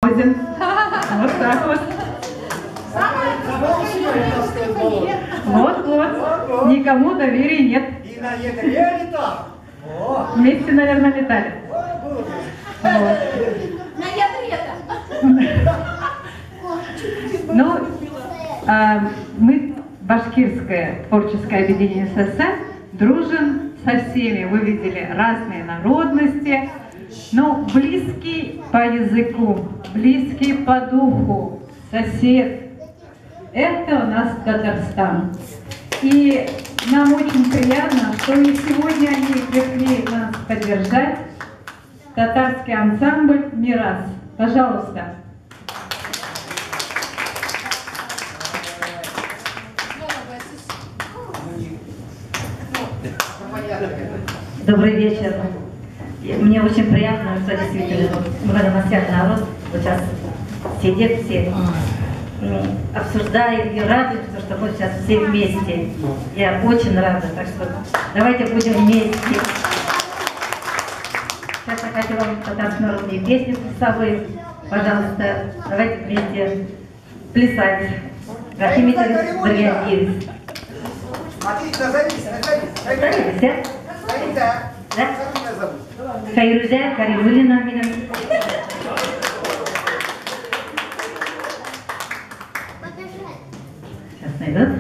Вот так вот. Вот. Никому доверия нет. И на ядре летал. Вместе, наверное, летали. Вот. На ядре-то. Ну, мы, Башкирское творческое объединение СССР, дружим со всеми. Вы видели разные народности, но близкий по языку, близкий по духу сосед. Это у нас Татарстан. И нам очень приятно, что и сегодня они пришли нас поддержать. Татарский ансамбль «Мирас». Пожалуйста. Добрый вечер. Мне очень приятно, что действительно многоносятый народ вот сейчас сидит все, обсуждает и радуется, что мы сейчас все вместе. Я очень рада, так что давайте будем вместе. Сейчас я хочу вам татарскую народную песню с собой. Пожалуйста, давайте вместе плясать. Рахимитович Бригадирис. Смотри, назовись. Да? Хайрузя Каримулина меня. Сейчас найдут.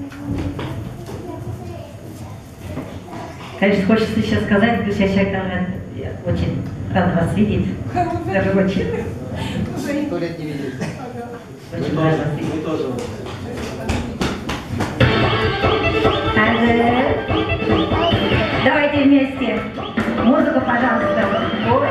Конечно, хочется еще сказать, что человек, я очень рада вас видеть. Даже очень. 100 лет не видели. Очень рада вас видеть. тоже. Давайте вместе. Музыку, пожалуйста. Ой.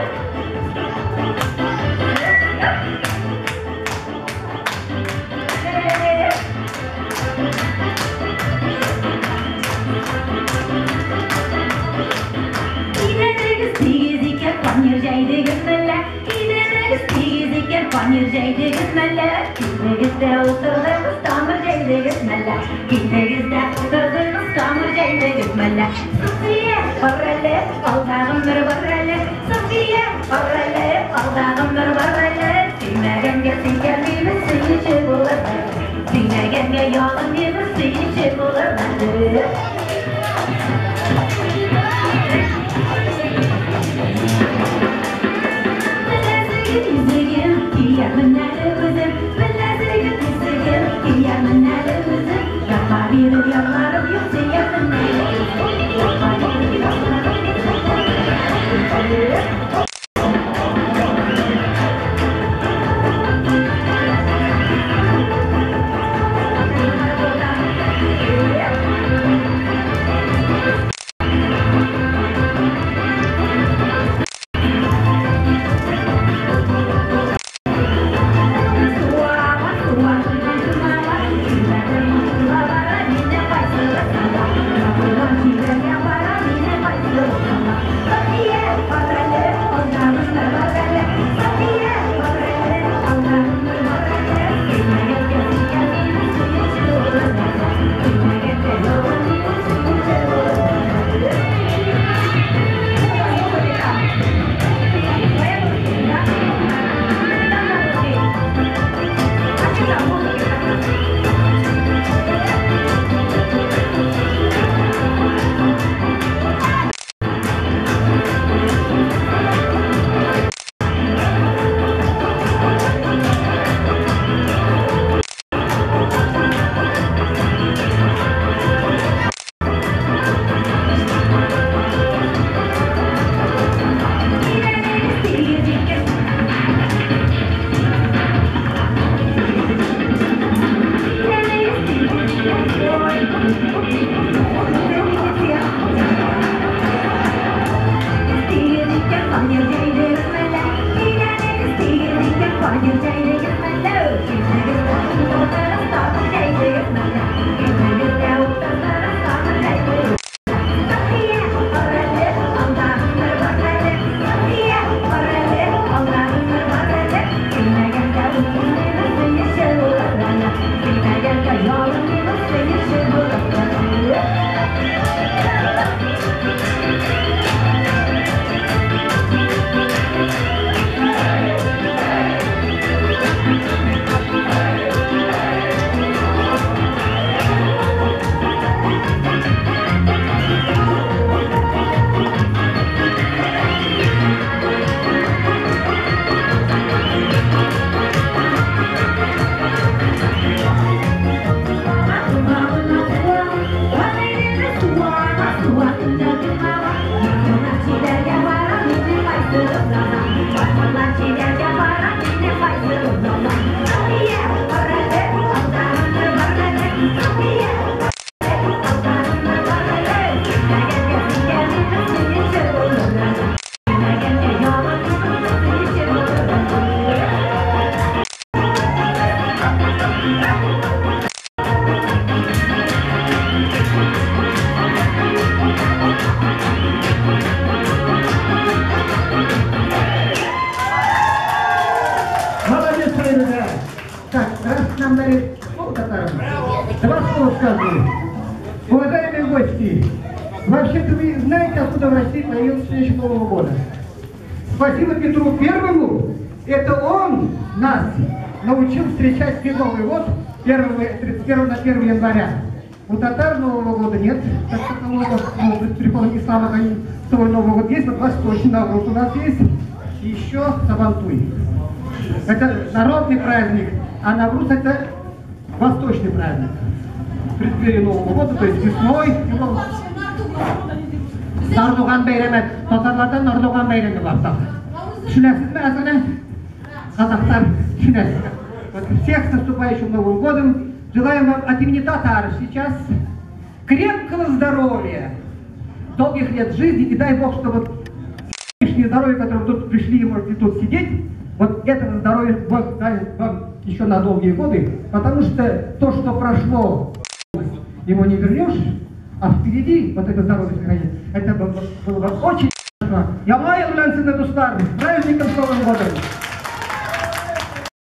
Поехали, да. Так, раз нам дали слово татарам, два слова скажу. Уважаемые гости, вообще-то вы знаете, откуда в России появился встреча Нового года. Спасибо Петру Первому, это он нас научил встречать Новый год 31 на 1 января. У татар Нового года нет, так что с приходом ислама свой Новый год есть, вот восточный Навруз у нас есть, и еще Сабантуй. Это народный праздник, а Навруз это восточный праздник. В преддверии Нового года, то есть весной. Нардуган бәйрәме, татарларда Нардуган бәйрәме бар. Düşünәсезме, әзірі? Казахстан, düşünәсізме? Всех с наступающим Новым годом. Желаем вам от имени татар сейчас крепкого здоровья, долгих лет жизни, и дай Бог, чтобы лишнее здоровье, которое тут пришли и можете тут сидеть, вот этого здоровья Бог дает вам еще на долгие годы, потому что то, что прошло, его не вернешь, а впереди вот это здоровье сохранить, это было бы очень хорошо. Я маю глянцем на ту старую, с праздником, с Новым годом!